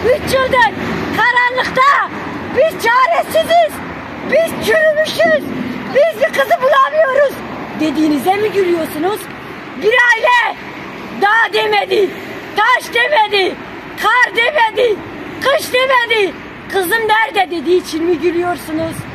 3 yıldır karanlıkta. Biz çaresiziz. Biz çürümüşüz. Biz bir kızı bulamıyoruz dediğinize mi gülüyorsunuz? Bir aile dağ demedi, taş demedi, kar demedi, kış demedi. Kızım nerede dediği için mi gülüyorsunuz?